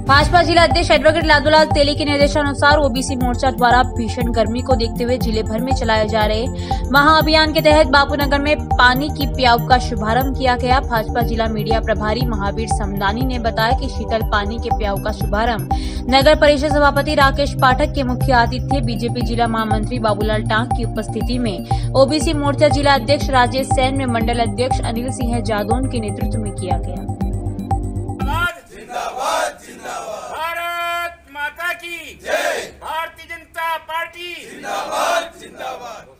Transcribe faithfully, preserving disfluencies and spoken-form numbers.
भाजपा जिला अध्यक्ष एडवोकेट लादूलाल तेली के निर्देशानुसार ओबीसी मोर्चा द्वारा भीषण गर्मी को देखते हुए जिले भर में चलाए जा रहे महाअभियान के तहत बापूनगर में पानी की प्याऊ का शुभारंभ किया गया। भाजपा जिला मीडिया प्रभारी महावीर समदानी ने बताया कि शीतल पानी के प्याऊ का शुभारंभ नगर परिषद सभापति राकेश पाठक के मुख्य आतिथ्य बीजेपी जिला महामंत्री बाबूलाल टांक की उपस्थिति में ओबीसी मोर्चा जिला अध्यक्ष राजेश सैन में मंडल अध्यक्ष अनिल सिंह जादौन के नेतृत्व में किया गया। भारत माता की जय। भारतीय जनता पार्टी जिंदाबाद जिंदाबाद।